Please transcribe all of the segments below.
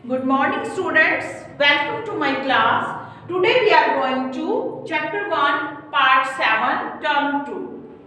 Good morning students, welcome to my class. Today we are going to chapter 1 part 7 term 2.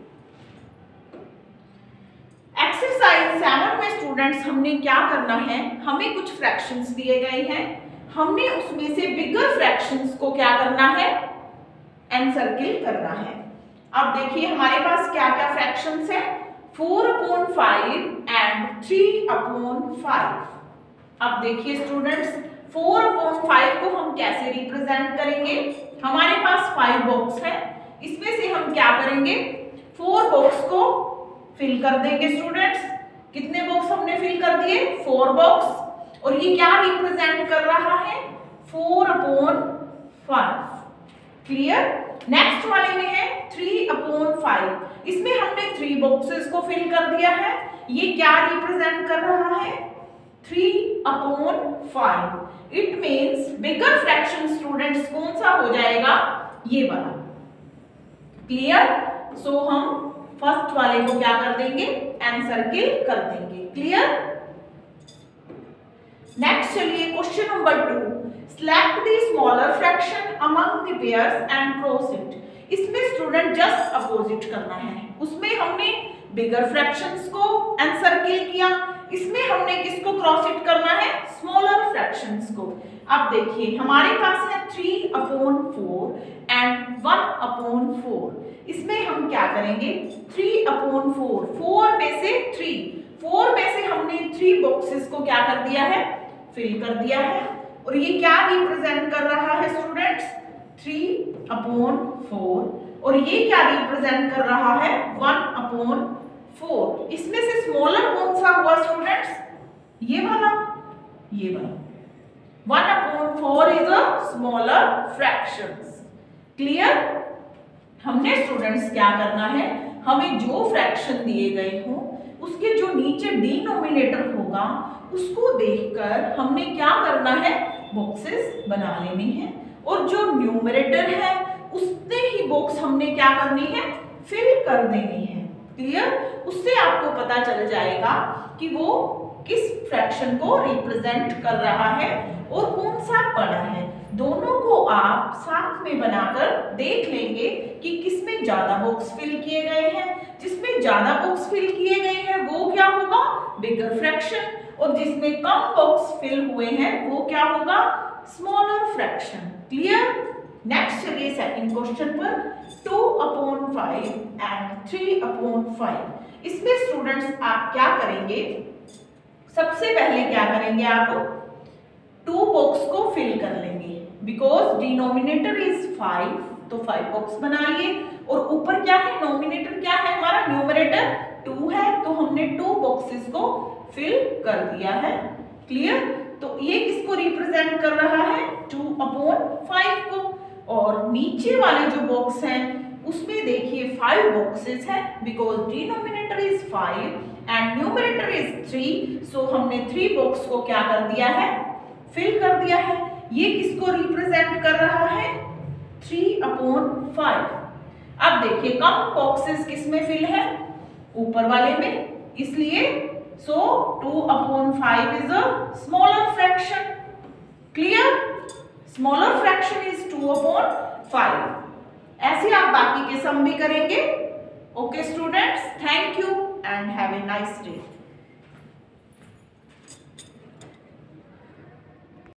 Exercise 7 में students हमने क्या करना है, हमें कुछ फ्रैक्शंस दिए गए हैं, हमने उसमें से बिगर फ्रैक्शंस को क्या करना है, एनसर्किल करना है। अब देखिए हमारे पास क्या क्या फ्रैक्शंस है, 4/5 एंड 3/5। अब देखिए स्टूडेंट्स 4/5 को हम कैसे रिप्रेजेंट करेंगे। हमारे पास 5 बॉक्स है, इसमें से हम क्या करेंगे, 4 बॉक्स को फिल कर देंगे। स्टूडेंट्स कितने बॉक्स हमने फिल कर दिए, 4 बॉक्स। और ये क्या रिप्रेजेंट कर रहा है, 4/5। क्लियर। नेक्स्ट वाले में है 3/5, इसमें हमने 3 बॉक्सेस को फिल कर दिया है। ये क्या रिप्रेजेंट कर रहा है, 3/5। It means bigger fraction students कौन सा हो जाएगा, ये वाला। क्लियर। सो हम फर्स्ट वाले को क्या कर देंगे, एनसर्किल कर देंगे। क्लियर। नेक्स्ट चलिए question number 2, select the smaller fraction among the pairs and proceed. इसमें स्टूडेंट जस्ट अपोजिट करना है, उसमें हमने बिगर फ्रैक्शंस को एनसर्किल किया, इसमें हमने किसको क्रॉस इट करना है, स्मॉलर फ्रैक्शंस को। अब देखिए हमारे पास है 3/4 एंड 1/4। इसमें हम क्या करेंगे, 3/4, 4 में से 4 में से हमने 3 बॉक्सेस को क्या कर दिया है, फिल कर दिया है। और ये क्या रिप्रेजेंट कर रहा है स्टूडेंट्स, 3/4। और ये क्या रिप्रेजेंट कर रहा है, 1/4। इसमें से स्मॉलर कौन सा हुआ स्टूडेंट्स, ये वाला, ये वाला। 1/4 is a smaller fractions. Clear. हमने स्टूडेंट्स क्या करना है, हमें जो फ्रैक्शन दिए गए हो उसके जो नीचे डिनोमिनेटर होगा उसको देखकर हमने क्या करना है, बॉक्सेस बना लेने हैं। और जो न्यूमरेटर है उसने ही बॉक्स हमने क्या करनी है, फिल कर देनी है। क्लियर। उससे आपको पता चल जाएगा कि वो किस फ्रैक्शन को रिप्रेजेंट कर रहा है और कौन सा बड़ा है। दोनों को आप साथ में बनाकर देख लेंगे कि किसमें ज्यादा बॉक्स फिल किए गए हैं। जिसमें ज्यादा बॉक्स फिल किए गए हैं वो क्या होगा, बिगर फ्रैक्शन, और जिसमें कम बॉक्स फिल हुए हैं वो क्या होगा, स्मॉलर फ्रैक्शन। क्लियर। नेक्स्ट चलिए सेकंड क्वेश्चन पर, 2/5 एंड 3/5। इसमें स्टूडेंट्स आप क्या करेंगे, सबसे पहले क्या करेंगे, आप 2 बॉक्स को फिल कर लेंगे। बिकॉज डिनोमिनेटर इज 5, तो 5 बॉक्स बना लिए। और ऊपर क्या है, नोमिनेटर क्या है हमारा, न्यूमरेटर 2 है, तो हमने 2 बॉक्सेस को फिल कर दिया है। क्लियर। तो ये किसको रिप्रेजेंट कर रहा है, 2/5 को। और नीचे वाले जो बॉक्स हैं उसमें देखिए 5 बॉक्सेस हैं, because denominator is 5 and numerator is 3। So हमने 3 बॉक्स को क्या कर दिया है, फिल कर दिया है। ये किसको रिप्रेजेंट कर रहा है, 3/5। अब देखिए कम बॉक्सेस किसमें फिल है, ऊपर वाले में, इसलिए 2/5 is a smaller fraction. Clear. Smaller fraction is 2/5। ऐसे आप बाकी के सम भी करेंगे। Okay students, thank you and have a nice day.